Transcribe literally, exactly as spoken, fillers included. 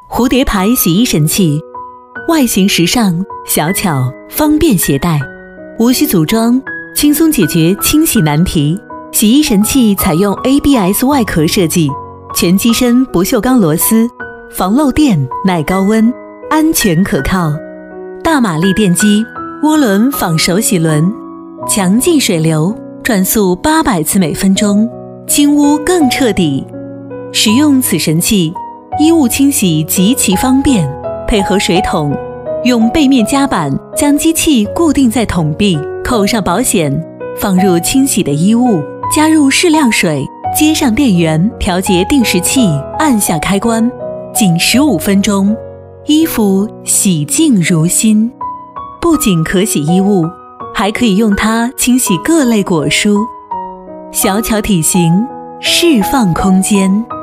蝴蝶牌洗衣神器，外形时尚、小巧、方便携带，无需组装，轻松解决清洗难题。洗衣神器采用 A B S 外壳设计，全机身不锈钢螺丝，防漏电、耐高温，安全可靠。大马力电机，涡轮仿手洗轮，强劲水流，转速八百次每分钟，清污更彻底。使用此神器，衣物清洗极其方便，配合水桶，用背面夹板将机器固定在桶壁，扣上保险，放入清洗的衣物，加入适量水，接上电源，调节定时器，按下开关，仅十五分钟，衣服洗净如新。不仅可洗衣物，还可以用它清洗各类果蔬。小巧体型，释放空间。